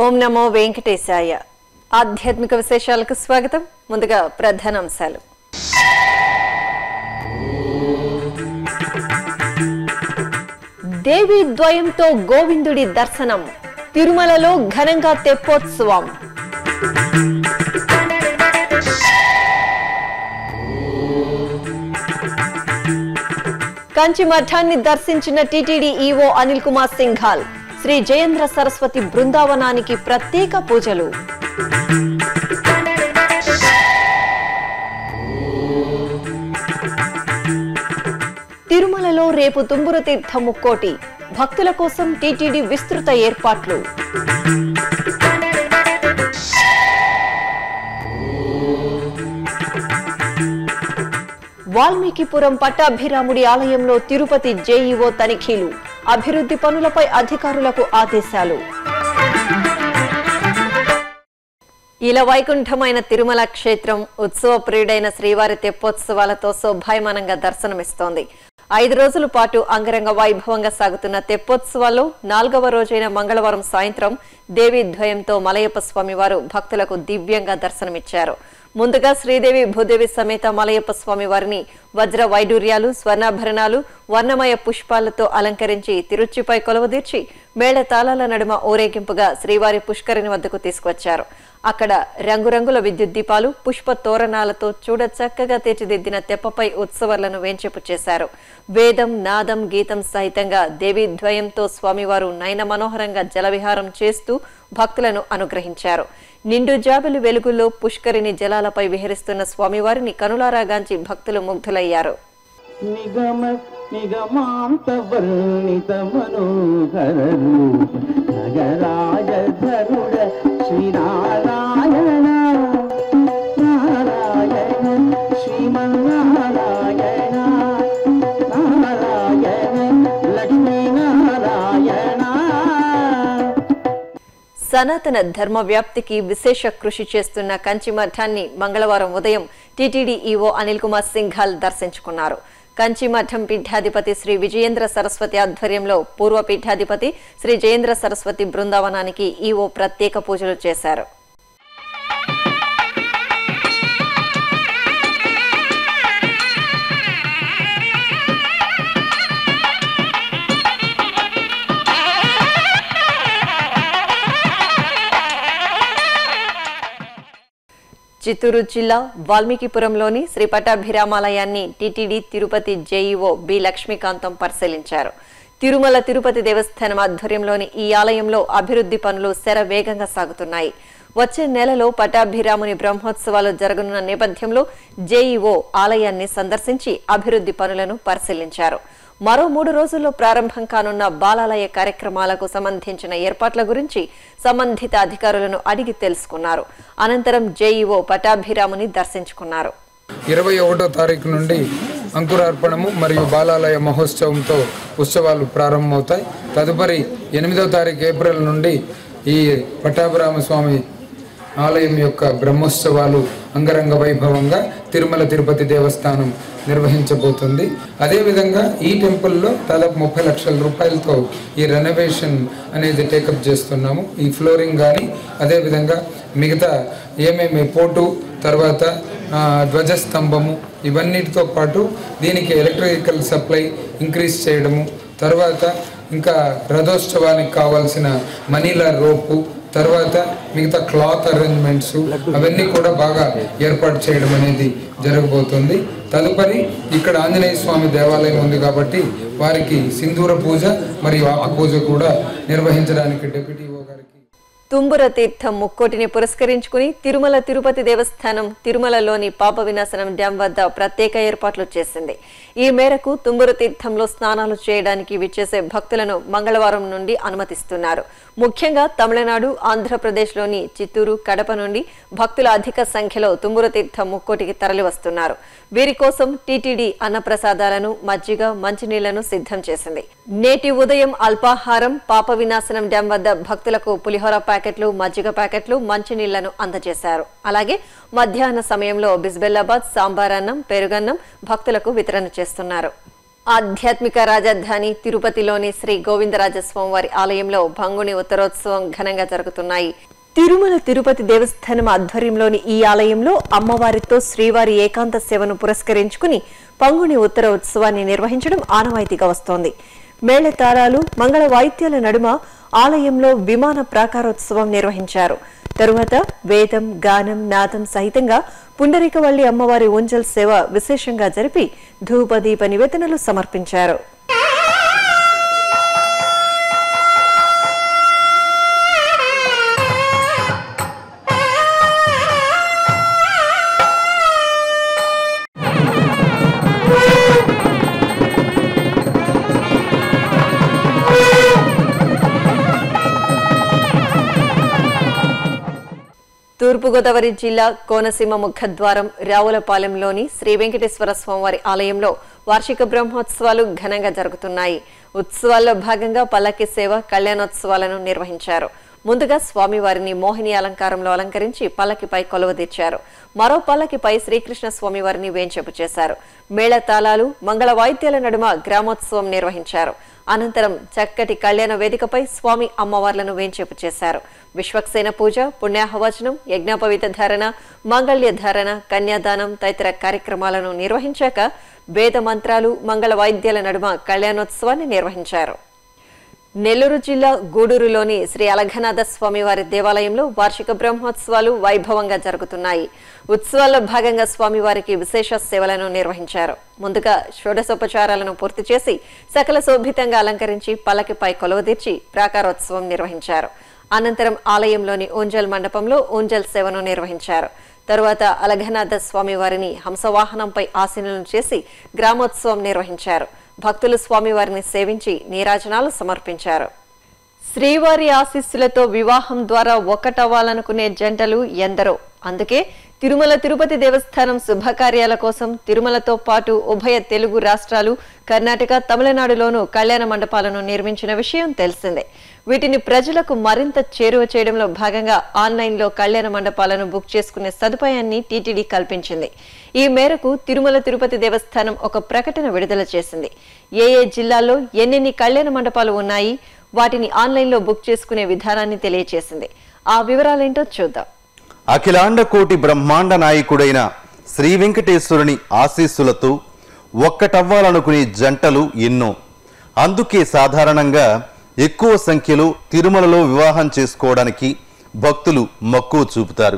ఓం నమో వెంకటేశాయ. ఆధ్యాత్మిక విశేషాలకు స్వాగతం. ముందుగా ప్రధానాంశాలు. దేవి ద్వయంతో గోవిందుడి దర్శనం. తిరుమలలో ఘనంగా తెప్పోత్సవం. కంచి మఠాన్ని దర్శించిన టీటీడీ ఈవో అనిల్ కుమార్ సింఘాల్. శ్రీ జయేంద్ర సరస్వతి బృందావనానికి ప్రత్యేక పూజలు. తిరుమలలో రేపు తుంబుర తీర్థ ముక్కోటి. భక్తుల కోసం టీటీడీ విస్తృత ఏర్పాట్లు. వాల్మీకిపురం పట్టాభిరాముడి ఆలయంలో తిరుపతి జేఈఓ తనిఖీలు. అభివృద్ధి పనులపై అధికారులకు ఆదేశాలు. ఇలా వైకుంఠమైన తిరుమల క్షేత్రం ఉత్సవ ప్రియుడైన శ్రీవారి తెప్పోత్సవాలతో శోభాయమానంగా దర్శనమిస్తోంది. 5 రోజుల పాటు అంగరంగ వైభవంగా సాగుతున్న తెప్పోత్సవాల్లో 4వ రోజైన మంగళవారం సాయంత్రం దేవి ద్వయంతో మలయప్ప స్వామివారు భక్తులకు దివ్యంగా దర్శనమిచ్చారు. ముందుగా శ్రీదేవి భూదేవి సమేత మలయప్ప స్వామి వారిని వజ్ర వైడూర్యాలు, స్వర్ణాభరణాలు, వర్ణమయ పుష్పాలతో అలంకరించి తిరుచిపై కొలువుదీర్చి మేళతాళాల నడుమ ఊరేగింపుగా శ్రీవారి పుష్కరిణి వద్దకు తీసుకువచ్చారు. అక్కడ రంగురంగుల విద్యుత్ దీపాలు, పుష్ప తోరణాలతో చూడ చక్కగా తీర్చిదిద్దిన తెప్పపై ఉత్సవాలను వేంచేపు చేశారు. వేదం, నాదం, గీతం సహితంగా దేవి ద్వయంతో స్వామివారు నయన మనోహరంగా జలవిహారం చేస్తూ భక్తులను అనుగ్రహించారు. నిండు జాబిలి వెలుగుల్లో పుష్కరిణి జలాలపై విహరిస్తున్న స్వామివారిని కనులారాగాంచి భక్తులు ముగ్ధులయ్యారు. సనాతన ధర్మ వ్యాప్తికి విశేష కృషి చేస్తున్న కంచి మఠాన్ని మంగళవారం ఉదయం టీటీడీ ఈవో అనిల్ కుమార్ సింఘాల్ దర్శించుకున్నారు. కంచి మఠం పీఠాధిపతి శ్రీ విజయేంద్ర సరస్వతి ఆధ్వర్యంలో పూర్వ పీఠాధిపతి శ్రీ జయేంద్ర సరస్వతి బృందావనానికి ఈవో ప్రత్యేక పూజలు చేశారు. చిత్తూరు జిల్లా వాల్మీకిపురంలోని శ్రీ పట్టాభిరామాలయాన్ని TTD Tirupati JEO B Lakshmikantham పరిశీలించారు. తిరుమల తిరుపతి దేవస్థానం ఆధ్వర్యంలోని ఈ ఆలయంలో అభివృద్ధి పనులు శరవేగంగా సాగుతున్నాయి. వచ్చే నెలలో పట్టాభిరాముని బ్రహ్మోత్సవాలు జరగనున్న నేపథ్యంలో జేఈఓ ఆలయాన్ని సందర్శించి అభివృద్ధి పనులను పరిశీలించారు. మరో 3 రోజుల్లో ప్రారంభం కానున్న బాలాలయ కార్యక్రమాలకు సంబంధించిన ఏర్పాట్ల గురించి సంబంధిత అధికారులను అడిగి తెలుసుకున్నారు. అనంతరం జేఈఓ పట్టాభిరాముని దర్శించుకున్నారు. 21వ తారీఖు నుండి అంకురార్పణము మరియు బాలాలయ మహోత్సవంతో ఉత్సవాలు ప్రారంభమవుతాయి. తదుపరి 8వ తారీఖు ఏప్రిల్ నుండి ఈ పట్టాభిరామస్వామి ఆలయం యొక్క బ్రహ్మోత్సవాలు అంగరంగ వైభవంగా తిరుమల తిరుపతి దేవస్థానం నిర్వహించబోతుంది. అదేవిధంగా ఈ టెంపుల్లో దాదాపు 30 లక్షల రూపాయలతో ఈ రెనోవేషన్ అనేది టేకప్ చేస్తున్నాము. ఈ ఫ్లోరింగ్ కానీ అదేవిధంగా మిగతా ఏమేమి పోటు, తర్వాత ధ్వజస్తంభము, ఇవన్నిటితో పాటు దీనికి ఎలక్ట్రికల్ సప్లై ఇంక్రీజ్ చేయడము, తర్వాత ఇంకా రథోత్సవానికి కావాల్సిన మనీలా రోపు, తర్వాత మిగతా క్లాత్ అరేంజ్మెంట్స్ అవన్నీ కూడా బాగా ఏర్పాటు చేయడం అనేది జరగబోతుంది. తదుపరి ఇక్కడ ఆంజనేయ స్వామి దేవాలయం ఉంది కాబట్టి వారికి సింధూర పూజ మరియు ఆ పూజ కూడా నిర్వహించడానికి డిప్యూటీ ఈవో గారికి తుంబుర తీర్థం ముక్కోటిని పురస్కరించుకుని తిరుమల తిరుపతి దేవస్థానం తిరుమలలోని పాప వినాశనం డ్యాం వద్ద ప్రత్యేక ఏర్పాట్లు చేసింది. ఈ మేరకు తుంబుర తీర్థంలో స్నానాలు చేయడానికి విచ్చేసే భక్తులను మంగళవారం నుండి అనుమతిస్తున్నారు. ముఖ్యంగా తమిళనాడు, ఆంధ్రప్రదేశ్లోని చిత్తూరు, కడప నుండి భక్తుల అధిక సంఖ్యలో తుంబుర తీర్థం ముక్కోటికి తరలివస్తున్నారు. వీరి కోసం టీటీడీ అన్నప్రసాదాలను, మజ్జిగ, మంచినీళ్లను సిద్ధం చేసింది. నేటి ఉదయం అల్పాహారం పాప వినాశనం డ్యాం వద్ద భక్తులకు పులిహోర ప్యాకెట్లు, మజ్జిగ ప్యాకెట్లు, మంచినీళ్లను అందజేశారు. అలాగే మధ్యాహ్న సమయంలో బిస్బెల్లాబాద్, సాంబార్ అన్నం, పెరుగన్నం భక్తులకు వితరణ చేస్తున్నారు. ఆధ్యాత్మిక రాజధాని తిరుపతిలోని శ్రీ గోవిందరాజస్వామివారి ఆలయంలో భంగుని ఉత్తరోత్సవం ఘనంగా జరుగుతున్నాయి. తిరుమల తిరుపతి దేవస్థానం ఆధ్వర్యంలోని ఈ ఆలయంలో అమ్మవారితో శ్రీవారి ఏకాంత సేవను పురస్కరించుకుని పంగుని ఉత్తర ఉత్సవాన్ని నిర్వహించడం ఆనవాయితీగా వస్తోంది. మేళతాళాలు, మంగళ వాయిద్యాల నడుమ ఆలయంలో విమాన ప్రాకారోత్సవం నిర్వహించారు. తరువాత వేదం, గానం, నాదం సహితంగా పుండరీకవల్లి అమ్మవారి ఊంజల్ సేవ విశేషంగా జరిపి ధూపదీప నివేదనలు సమర్పించారు. తూర్పుగోదావరి జిల్లా కోనసీమ ముఖద్వారం రావులపాలెంలోని శ్రీ వెంకటేశ్వర స్వామివారి ఆలయంలో వార్షిక బ్రహ్మోత్సవాలు ఘనంగా జరుగుతున్నాయి. ఉత్సవాల్లో భాగంగా పల్లకి సేవ, కళ్యాణోత్సవాలను నిర్వహించారు. ముందుగా స్వామివారిని మోహిని అలంకారంలో అలంకరించి పల్లకిపై కొలువుదీర్చారు. మరో పల్లకిపై శ్రీకృష్ణ స్వామివారిని వేంచేపు చేశారు. మేళతాళాలు, మంగళ వాయిద్యాల నడుమ గ్రామోత్సవం నిర్వహించారు. అనంతరం చక్కటి కళ్యాణ వేదికపై స్వామి అమ్మవార్లను వేంచేపు చేశారు. విశ్వక్సేన పూజ, పుణ్యాహవచనం, యజ్ఞోపవీత ధారణ, మాంగళ్య ధారణ, కన్యాదానం తదితర కార్యక్రమాలను నిర్వహించాక వేద మంత్రాలు, మంగళ వాయిద్యాల నడుమ కళ్యాణోత్సవాన్ని నిర్వహించారు. నెల్లూరు జిల్లా గూడూరులోని శ్రీ అలఘనాథ స్వామివారి దేవాలయంలో వార్షిక బ్రహ్మోత్సవాలు వైభవంగా జరుగుతున్నాయి. ఉత్సవాల్లో భాగంగా స్వామివారికి విశేష సేవలను నిర్వహించారు. ముందుగా షోడశోపచారాలను పూర్తి చేసి సకల శోభితంగా అలంకరించి పల్లకిపై కొలువుదీర్చి ప్రాకారోత్సవం నిర్వహించారు. అనంతరం ఆలయంలోని ఊంజల్ మండపంలో ఊంజల్ సేవను నిర్వహించారు. తరువాత అలఘనాథ స్వామివారిని హంసవాహనంపై ఆసీనులను చేసి గ్రామోత్సవం నిర్వహించారు. భక్తులు స్వామివారిని సేవించి నీరాజనాలు సమర్పించారు. శ్రీవారి ఆశీస్సులతో వివాహం ద్వారా ఒక్కటవ్వాలనుకునే జంటలు ఎందరో. అందుకే తిరుమల తిరుపతి దేవస్థానం శుభకార్యాల కోసం తిరుమలతో పాటు ఉభయ తెలుగు రాష్ట్రాలు, కర్ణాటక, తమిళనాడులోనూ కళ్యాణ మండపాలను నిర్మించిన విషయం తెలిసిందే. వీటిని ప్రజలకు మరింత చేరువ చేయడంలో భాగంగా ఆన్లైన్లో కళ్యాణ మండపాలను బుక్ చేసుకునే సదుపాయాన్ని టీటీడీ కల్పించింది. ఈ మేరకు తిరుమల తిరుపతి దేవస్థానం ఒక ప్రకటన విడుదల చేసింది. ఏ జిల్లాల్లో ఎన్నెన్ని కళ్యాణ మండపాలు ఉన్నాయి, వాటిని ఆన్లైన్లో బుక్ చేసుకునే విధానాన్ని తెలియజేసింది. ఆ వివరాలేంటో చూద్దాం. అఖిలాండ కోటి బ్రహ్మాండ నాయకుడైన శ్రీ వెంకటేశ్వరుని ఆశీస్సులతో ఒక్కటవ్వాలనుకునే జంటలు ఎన్నో. అందుకే సాధారణంగా ఎక్కువ సంఖ్యలో తిరుమలలో వివాహం చేసుకోవడానికి భక్తులు మక్కువ చూపుతారు.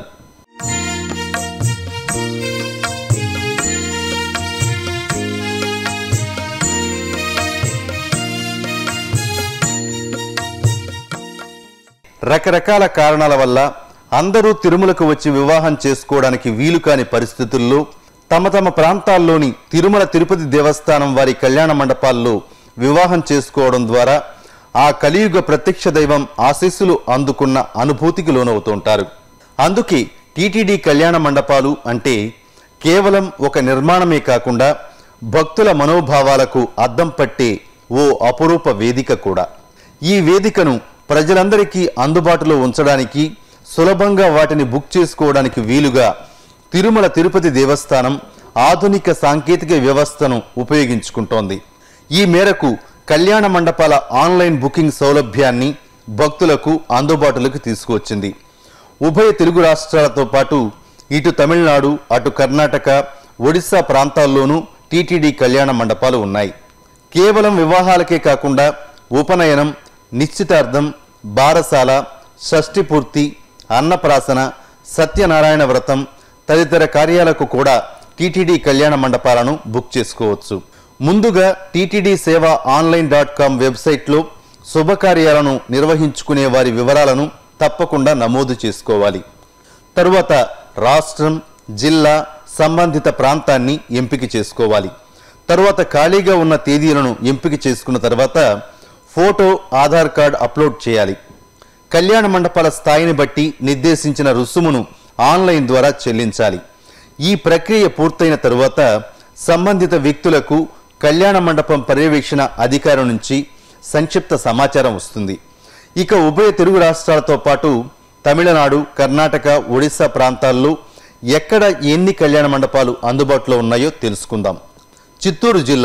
రకరకాల కారణాల వల్ల అందరూ తిరుమలకు వచ్చి వివాహం చేసుకోవడానికి వీలు కాని పరిస్థితుల్లో తమ తమ ప్రాంతాల్లోని తిరుమల తిరుపతి దేవస్థానం వారి కళ్యాణ మండపాల్లో వివాహం చేసుకోవడం ద్వారా ఆ కలియుగ ప్రత్యక్ష దైవం ఆశీస్సులు అందుకున్న అనుభూతికి లోనవుతుంటారు. అందుకే టీటీడీ కళ్యాణ మండపాలు అంటే కేవలం ఒక నిర్మాణమే కాకుండా భక్తుల మనోభావాలకు అద్దం పట్టే ఓ అపురూప వేదిక కూడా. ఈ వేదికను ప్రజలందరికీ అందుబాటులో ఉంచడానికి, సులభంగా వాటిని బుక్ చేసుకోవడానికి వీలుగా తిరుమల తిరుపతి దేవస్థానం ఆధునిక సాంకేతిక వ్యవస్థను ఉపయోగించుకుంటోంది. ఈ మేరకు కళ్యాణ మండపాల ఆన్లైన్ బుకింగ్ సౌలభ్యాన్ని భక్తులకు అందుబాటులోకి తీసుకువచ్చింది. ఉభయ తెలుగు రాష్ట్రాలతో పాటు ఇటు తమిళనాడు, అటు కర్ణాటక, ఒడిశా ప్రాంతాల్లోనూ టీటీడీ కళ్యాణ మండపాలు ఉన్నాయి. కేవలం వివాహాలకే కాకుండా ఉపనయనం, నిశ్చితార్థం, బారసాల, షష్ఠి పూర్తి, అన్నప్రాసన, సత్యనారాయణ వ్రతం తదితర కార్యాలకు కూడా టీటీడీ కళ్యాణ మండపాలను బుక్ చేసుకోవచ్చు. ముందుగా టీటీడీ సేవ online.com వెబ్సైట్లో శుభకార్యాలను నిర్వహించుకునే వారి వివరాలను తప్పకుండా నమోదు చేసుకోవాలి. తరువాత రాష్ట్రం, జిల్లా, సంబంధిత ప్రాంతాన్ని ఎంపిక చేసుకోవాలి. తరువాత ఖాళీగా ఉన్న తేదీలను ఎంపిక చేసుకున్న తర్వాత ఫోటో, ఆధార్ కార్డు అప్లోడ్ చేయాలి. కళ్యాణ మండపాల స్థాయిని బట్టి నిర్దేశించిన రుసుమును ఆన్లైన్ ద్వారా చెల్లించాలి. ఈ ప్రక్రియ పూర్తయిన తరువాత సంబంధిత వ్యక్తులకు కళ్యాణ మండపం పర్యవేక్షణ అధికారి నుంచి సంక్షిప్త సమాచారం వస్తుంది. ఇక ఉభయ తెలుగు రాష్ట్రాలతో పాటు తమిళనాడు, కర్ణాటక, ఒడిశా ప్రాంతాల్లో ఎక్కడ ఎన్ని కళ్యాణ మండపాలు అందుబాటులో ఉన్నాయో తెలుసుకుందాం. చిత్తూరు జిల్లా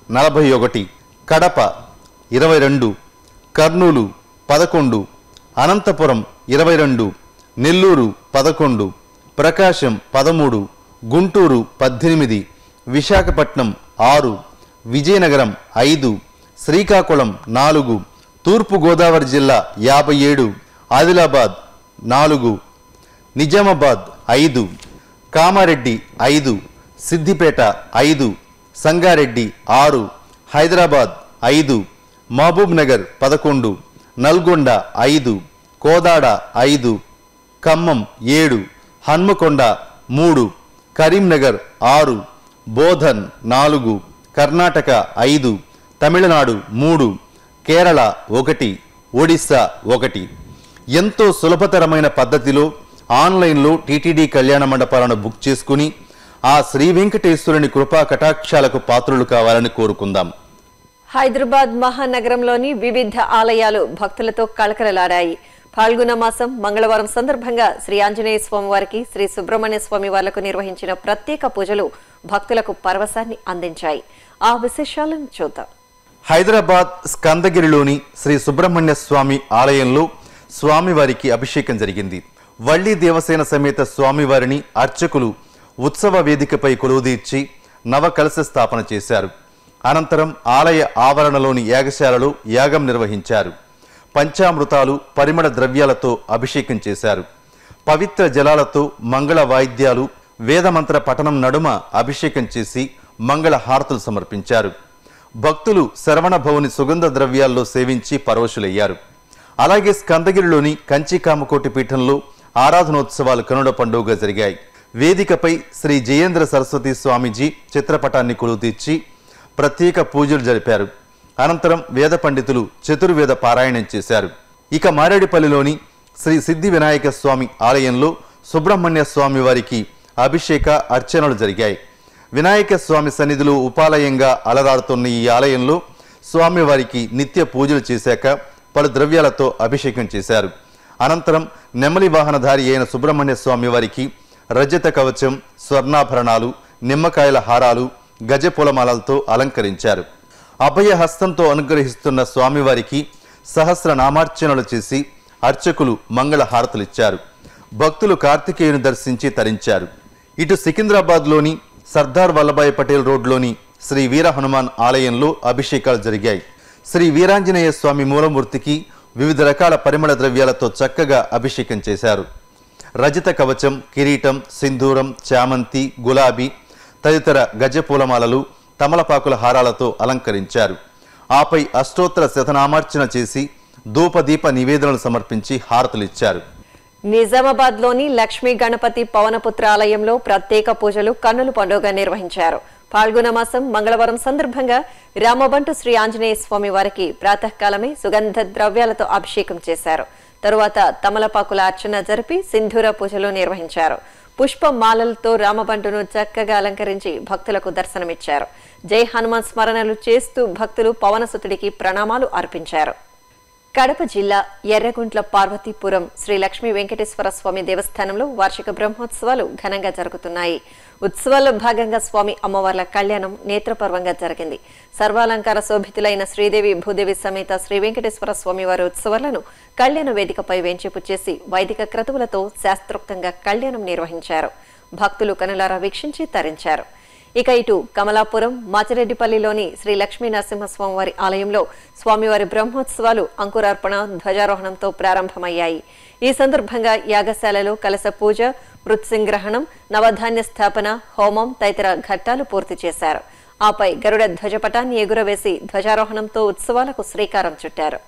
41, కడప 22, కర్నూలు 11, అనంతపురం 22, నెల్లూరు 11, ప్రకాశం 13, గుంటూరు 18, విశాఖపట్నం 6, విజయనగరం 5, శ్రీకాకుళం 4, తూర్పు గోదావరి జిల్లా 57, ఆదిలాబాద్ 4, నిజామాబాద్ 5, కామారెడ్డి 5, సిద్దిపేట 5, సంగారెడ్డి 6, హైదరాబాద్ 5, మహబూబ్ నగర్ 11, నల్గొండ 5, కోదాడ 5, ఖమ్మం 7, హన్మకొండ 3, కరీంనగర్ 6, బోధన్ 4, కర్ణాటక 5, తమిళనాడు 3, కేరళ 1, ఒడిశా 1. ఎంతో సులభతరమైన పద్ధతిలో ఆన్లైన్లో టీటీడీ కళ్యాణ మండపాలను బుక్ చేసుకుని ఆ శ్రీ వెంకటేశ్వరుని కృపా కటాక్షాలకు పాత్రులు కావాలని కోరుకుందాం. హైదరాబాద్ మహానగరంలోని వివిధ ఆలయాలు భక్తులతో కళకళలాడాయి. పాల్గొన మాసం మంగళవారం సందర్భంగా శ్రీ ఆంజనేయ స్వామి వారికి, శ్రీ సుబ్రహ్మణ్య స్వామి వార్లకు నిర్వహించిన ప్రత్యేక పూజలు భక్తులకు పరవశాన్ని అందించాయి. ఆ విశేషాలను చూద్దాం. హైదరాబాద్ స్కందగిరిలోని శ్రీ సుబ్రహ్మణ్య స్వామి ఆలయంలో స్వామివారికి అభిషేకం జరిగింది. వల్లి దేవసేన సమేత స్వామివారిని అర్చకులు ఉత్సవ వేదికపై కొలువుదీర్చి నవకలశ స్థాపన చేశారు. అనంతరం ఆలయ ఆవరణలోని యాగశాలలో యాగం నిర్వహించారు. పంచామృతాలు, పరిమళ ద్రవ్యాలతో అభిషేకం చేశారు. పవిత్ర జలాలతో మంగళ వాయిద్యాలు, వేదమంత్ర పఠనం నడుమ అభిషేకం చేసి మంగళ హారతులు సమర్పించారు. భక్తులు శరవణ భవుని సుగంధ ద్రవ్యాల్లో సేవించి పరవశులయ్యారు. అలాగే స్కందగిరిలోని కంచికామకోటి పీఠంలో ఆరాధనోత్సవాలు కనుడ పండుగగా జరిగాయి. వేదికపై శ్రీ జయేంద్ర సరస్వతి స్వామీజీ చిత్రపటాన్ని కొలువుతీర్చి ప్రత్యేక పూజలు జరిపారు. అనంతరం వేద పండితులు చతుర్వేద పారాయణం చేశారు. ఇక మారేడుపల్లిలోని శ్రీ సిద్ధి వినాయక స్వామి ఆలయంలో సుబ్రహ్మణ్య స్వామి వారికి అభిషేక అర్చనలు జరిగాయి. వినాయక స్వామి సన్నిధిలో ఉపాలయంగా అలరాడుతున్న ఈ ఆలయంలో స్వామివారికి నిత్య పూజలు చేశాక పలు ద్రవ్యాలతో అభిషేకం చేశారు. అనంతరం నెమలి వాహనధారి అయిన సుబ్రహ్మణ్య స్వామి వారికి రజత కవచం, స్వర్ణాభరణాలు, నిమ్మకాయల హారాలు, గజపూలమాలలతో అలంకరించారు. అభయ హస్తంతో అనుగ్రహిస్తున్న స్వామివారికి సహస్ర నామార్చనలు చేసి అర్చకులు మంగళ హారతులిచ్చారు. భక్తులు కార్తికేయుని దర్శించి తరించారు. ఇటు సికింద్రాబాద్లోని సర్దార్ వల్లభాయ్ పటేల్ రోడ్లోని శ్రీ వీర హనుమాన్ ఆలయంలో అభిషేకాలు జరిగాయి. శ్రీ వీరాంజనేయ స్వామి మూలమూర్తికి వివిధ రకాల పరిమళ ద్రవ్యాలతో చక్కగా అభిషేకం చేశారు. రజత కవచం, కిరీటం, సింధూరం, చామంతి, గులాబీ తదితర గజపూలమాలలు, తమలపాకుల హారాలతో అలంకరించారు. ఆపై అష్టోత్తర శతనామార్చన చేసి ధూపదీప నివేదనలు సమర్పించి హారతులిచ్చారు. నిజామాబాద్లోని లక్ష్మీ గణపతి పవనపుత్ర ఆలయంలో ప్రత్యేక పూజలు కన్నుల పండుగ నిర్వహించారు. పాల్గొన మాసం మంగళవారం సందర్భంగా రామబంటు శ్రీ ఆంజనేయ స్వామి వారికి ప్రాతకాలమే సుగంధ ద్రవ్యాలతో అభిషేకం చేశారు. తరువాత తమలపాకుల అర్చన జరిపి సింధూర పూజలు నిర్వహించారు. పుష్ప మాలలతో రామబంటును చక్కగా అలంకరించి భక్తులకు దర్శనమిచ్చారు. జై హనుమాన్ స్మరణలు చేస్తూ భక్తులు పవనసుతుడికి ప్రణామాలు అర్పించారు. కడప జిల్లా ఎర్రగుంట్ల పార్వతీపురం శ్రీ లక్ష్మీ వెంకటేశ్వర స్వామి దేవస్థానంలో వార్షిక బ్రహ్మోత్సవాలు ఘనంగా జరుగుతున్నాయి. ఉత్సవాల్లో భాగంగా స్వామి అమ్మవార్ల కళ్యాణం నేత్రపర్వంగా జరిగింది. సర్వాలంకార శోభితులైన శ్రీదేవి భూదేవి సమేత శ్రీ వెంకటేశ్వర స్వామి వారి ఉత్సవాలను కళ్యాణ వేదికపై వేంచేపు చేసి వైదిక క్రతువులతో శాస్త్రోక్తంగా కళ్యాణం నిర్వహించారు. భక్తులు కనులారా వీక్షించి తరించారు. ఇక ఇటు కమలాపురం మాచిరెడ్డిపల్లిలోని శ్రీ లక్ష్మీ నరసింహస్వామి వారి ఆలయంలో స్వామివారి బ్రహ్మోత్సవాలు అంకురార్పణ, ధ్వజారోహణంతో ప్రారంభమయ్యాయి. ఈ సందర్భంగా యాగశాలలో కలశ పూజ, మృత్సింగ్రహణం, నవధాన్య స్థాపన, హోమం తదితర ఘట్టాలు పూర్తి చేశారు. ఆపై గరుడ ధ్వజపటాన్ని ఎగురవేసి ధ్వజారోహణంతో ఉత్సవాలకు శ్రీకారం చుట్టారు.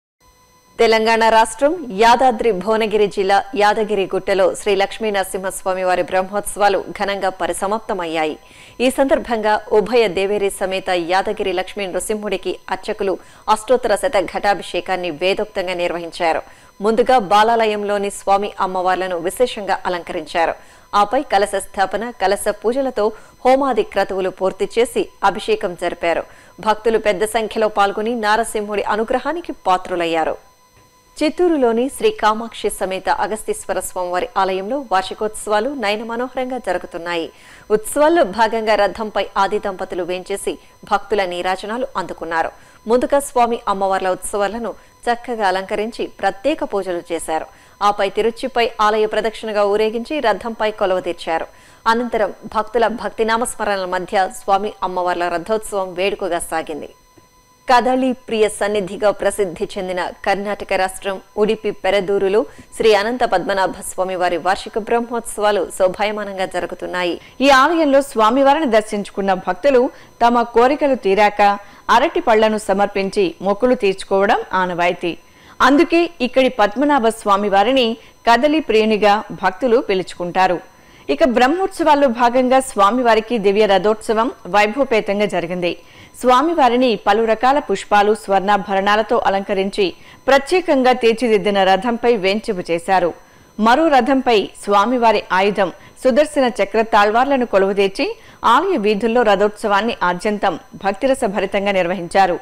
తెలంగాణ రాష్ట్రం యాదాద్రి భువనగిరి జిల్లా యాదగిరి గుట్టలో శ్రీ లక్ష్మీ నరసింహస్వామి వారి బ్రహ్మోత్సవాలు ఘనంగా పరిసమాప్తమయ్యాయి. ఈ సందర్భంగా ఉభయ దేవేరి సమేత యాదగిరి లక్ష్మీ నృసింహుడికి అర్చకులు అష్టోత్తర శత ఘటాభిషేకాన్ని వేదోక్తంగా నిర్వహించారు. ముందుగా బాలాలయంలోని స్వామి అమ్మవార్లను విశేషంగా అలంకరించారు. ఆపై కలశ స్థాపన, కలశ పూజలతో హోమాది క్రతువులు పూర్తి చేసి అభిషేకం జరిపారు. భక్తులు పెద్ద సంఖ్యలో పాల్గొని నారసింహుడి అనుగ్రహానికి పాత్రులయ్యారు. చిత్తూరులోని శ్రీ కామాక్షి సమేత అగస్తీశ్వర స్వామివారి ఆలయంలో వార్షికోత్సవాలు నయన మనోహరంగా జరుగుతున్నాయి. ఉత్సవాల్లో భాగంగా రథంపై ఆది దంపతులు వేంచేసి భక్తుల నీరాజనాలు అందుకున్నారు. ముందుగా స్వామి అమ్మవార్ల ఉత్సవాలను చక్కగా అలంకరించి ప్రత్యేక పూజలు చేశారు. ఆపై తిరుచిపై ఆలయ ప్రదక్షిణగా ఊరేగించి రథంపై కొలువ తీర్చారు. అనంతరం భక్తుల భక్తి నామస్మరణల మధ్య స్వామి అమ్మవార్ల రథోత్సవం వేడుకగా సాగింది. కదళి ప్రియ సన్నిధిగా ప్రసిద్ధి చెందిన కర్ణాటక రాష్ట్రం ఉడిపి పెరదూరులో శ్రీ అనంత పద్మనాభ స్వామివారి వార్షిక బ్రహ్మోత్సవాలు శోభాయమానంగా జరుగుతున్నాయి. ఈ ఆలయంలో స్వామివారిని దర్శించుకున్న భక్తులు తమ కోరికలు తీరాక అరటి పళ్లను సమర్పించి మొక్కులు తీర్చుకోవడం ఆనవాయితీ. అందుకే ఇక్కడి పద్మనాభ స్వామివారిని కదలి ప్రియునిగా భక్తులు పిలుచుకుంటారు. ఇక బ్రహ్మోత్సవాల్లో భాగంగా స్వామివారికి దివ్య రథోత్సవం వైభవపేతంగా జరిగింది. స్వామివారిని పలు రకాల పుష్పాలు, స్వర్ణాభరణాలతో అలంకరించి ప్రత్యేకంగా తీర్చిదిద్దిన రథంపై వేంచేపు చేశారు. మరో రథంపై స్వామివారి ఆయుధం సుదర్శన చక్ర తాళ్వార్లను కొలువుదీర్చి ఆలయ వీధుల్లో రథోత్సవాన్ని ఆద్యంతం భక్తిరస భరితంగా నిర్వహించారు.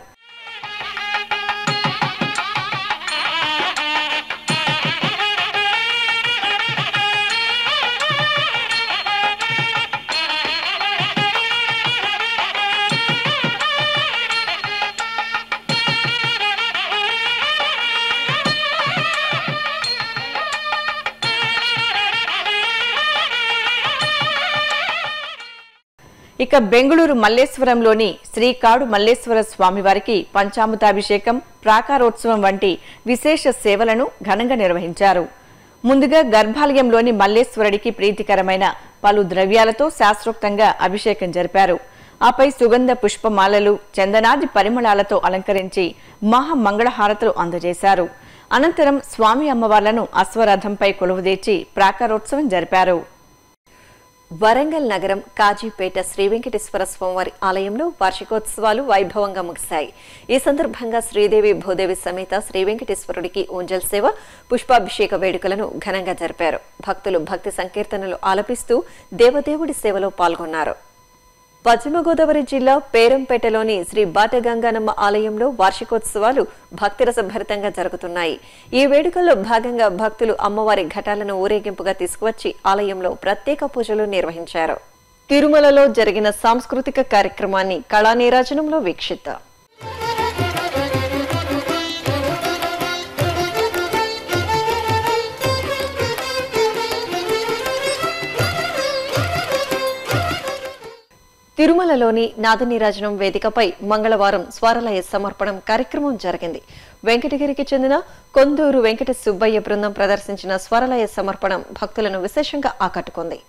ఇక బెంగళూరు మల్లేశ్వరంలోని శ్రీకాడు మల్లేశ్వర స్వామివారికి పంచామృతాభిషేకం, ప్రాకారోత్సవం వంటి విశేష సేవలను ఘనంగా నిర్వహించారు. ముందుగా గర్భాలయంలోని మల్లేశ్వరుడికి ప్రీతికరమైన పలు ద్రవ్యాలతో శాస్త్రోక్తంగా అభిషేకం జరిపారు. ఆపై సుగంధ పుష్పమాలలు, చందనాది పరిమళాలతో అలంకరించి మహామంగళహారతులు అందజేశారు. అనంతరం స్వామి అమ్మవార్లను అశ్వరథంపై కొలువుదీర్చి ప్రాకారోత్సవం జరిపారు. వరంగల్ నగరం కాజీపేట శ్రీ వెంకటేశ్వర స్వామివారి ఆలయంలో వార్షికోత్సవాలు వైభవంగా ముగిశాయి. ఈ సందర్భంగా శ్రీదేవి భూదేవి సమేత శ్రీ వెంకటేశ్వరుడికి ఊంజల్ సేవ, పుష్పాభిషేక వేడుకలను ఘనంగా జరిపారు. భక్తులు భక్తి సంకీర్తనలు ఆలపిస్తూ దేవదేవుడి సేవలో పాల్గొన్నారు. పశ్చిమ గోదావరి జిల్లా పేరంపేటలోని శ్రీ బాటగంగానమ్మ ఆలయంలో వార్షికోత్సవాలు భక్తిరస భరితంగా జరుగుతున్నాయి. ఈ వేడుకల్లో భాగంగా భక్తులు అమ్మవారి ఘటాలను ఊరేగింపుగా తీసుకువచ్చి ఆలయంలో ప్రత్యేక పూజలు నిర్వహించారు. తిరుమలలో జరిగిన సాంస్కృతిక కార్యక్రమాన్ని కళా నీరాజనంలో వీక్షిద్దాం. తిరుమలలోని నాదనీరాజనం వేదికపై మంగళవారం స్వారలయ సమర్పణం కార్యక్రమం జరిగింది. వెంకటగిరికి చెందిన కొందూరు వెంకట సుబ్బయ్య బృందం ప్రదర్శించిన స్వరలయ సమర్పణం భక్తులను విశేషంగా ఆకట్టుకుంది.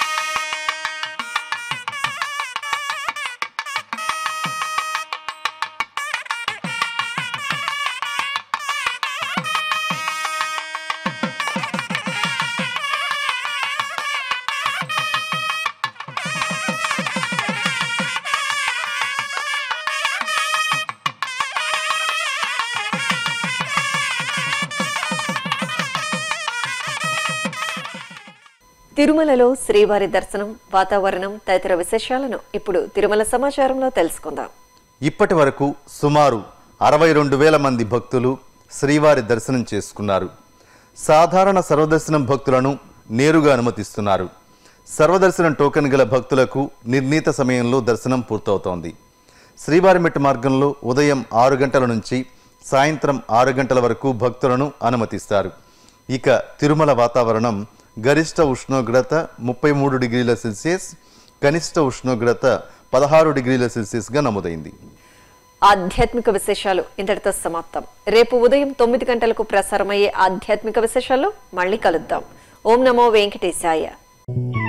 తిరుమలలో శ్రీవారి దర్శనం, వాతావరణం తదితర విశేషాలను ఇప్పుడు తిరుమల సమాచారంలో తెలుసుకుందాం. ఇప్పటి వరకు సుమారు 62,000 మంది భక్తులు శ్రీవారి దర్శనం చేసుకున్నారు. సాధారణ సర్వదర్శనం భక్తులను నేరుగా అనుమతిస్తున్నారు. సర్వదర్శనం టోకెన్ గల భక్తులకు నిర్ణీత సమయంలో దర్శనం పూర్తవుతోంది. శ్రీవారి మెట్టు మార్గంలో ఉదయం 6 గంటల నుంచి సాయంత్రం 6 గంటల వరకు భక్తులను అనుమతిస్తారు. ఇక తిరుమల వాతావరణం గరిష్ట ఉష్ణోగ్రత 33 డిగ్రీల సెల్సియస్, కనిష్ట ఉష్ణోగ్రత 16 డిగ్రీల సెల్సియస్గా నమోదైంది. ఆధ్యాత్మిక విశేషాలు ఇంతటితో సమాప్తం. రేపు ఉదయం 9 గంటలకు ప్రసారమయ్యే ఆధ్యాత్మిక విశేషాల్లో మళ్ళీ కలుద్దాం. ఓం నమో వెంకటేశాయ.